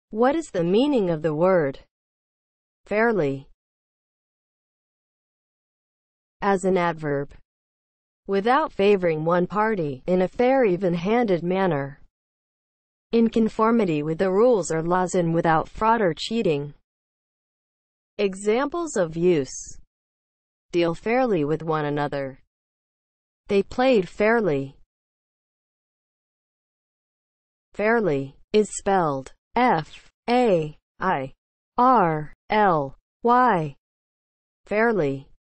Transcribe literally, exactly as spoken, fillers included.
What is the meaning of the word fairly as an adverb? Without favoring one party, in a fair, even-handed manner, in conformity with the rules or laws, and without fraud or cheating. Examples of use: deal fairly with one another. They played fairly. Fairly is spelled F A I R L Y. Fairly.